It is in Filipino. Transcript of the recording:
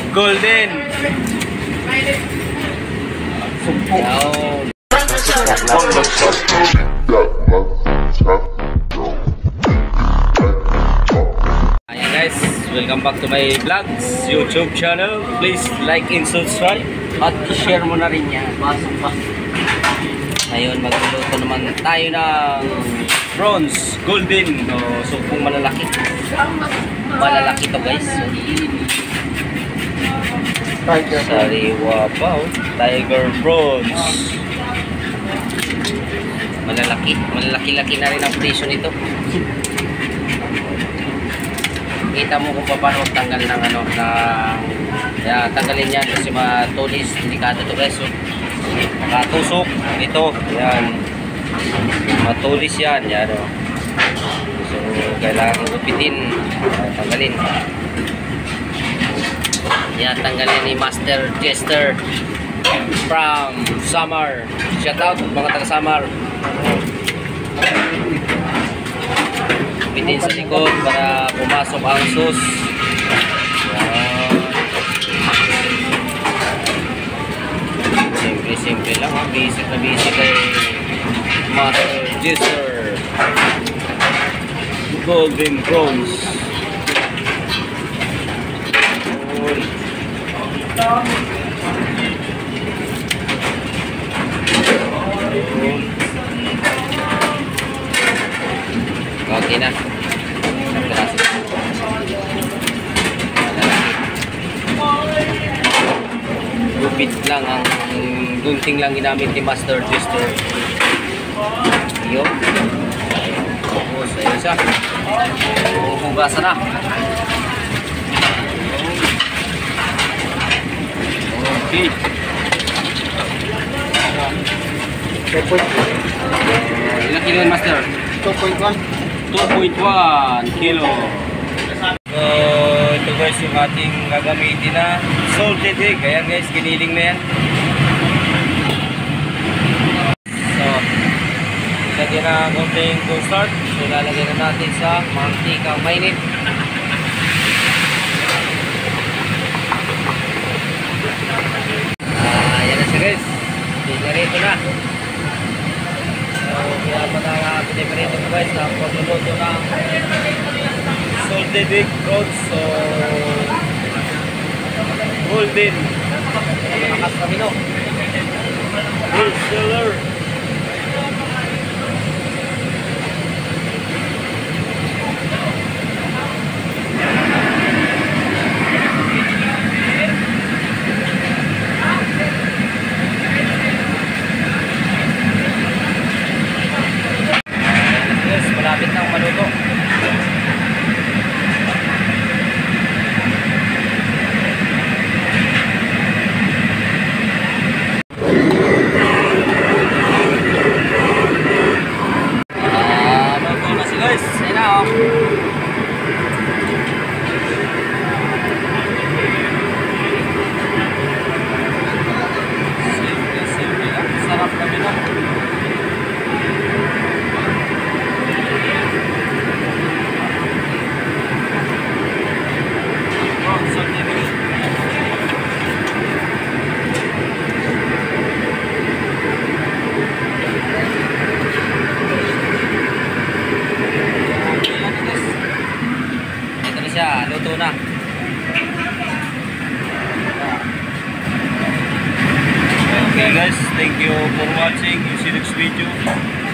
Golden. Ayan guys, welcome back to my vlogs YouTube channel. Please like and subscribe at i-share mo na rin yan. Ngayon magluluto naman tayo ng prawns golden. So kung malalaki to guys. Sariwa pa oh. Tiger prawns. Malalaki na rin ang presyo nito. Kita mo kung paano tanggal ng ano na tanggalin yan kasi matulis, delikado to guys. So, makatusok ito, yan. Matulis yan, yan oh. So kailangan gupitin, tanggalin. Yan, tanggalin ni Master Jester from Samar. Shout out mga taga Samar. Gupitin sa likod para pumasok ang sus. Simple lang ha, basic na basic kay Master Jester golden prawns. Okay na. Gupit lang ang gunting lang ginamit ni Master Jester. Yun. Tapos ayun siya. Hugasan na. Okay. Ilang kilo yun, Master? 2.1 kilo. So ito guys yung ating gagamitin na salted egg. Ayan guys, giniling na yan. So ilagyan na konting cornstarch. So lalagyan na natin sa mantikang mainit. Ayan na siya guys. Pinarito na. So kaya pa na pinarito na guys ang pagluluto ng salted egg prawns. So golden. Malakas kami no. Gold seller. Malapit nang maluto. Maluto na si guys. Ayan na oh. Simple lang. Sarap kami na. Luto na. Okay guys, thank you for watching. See you next video.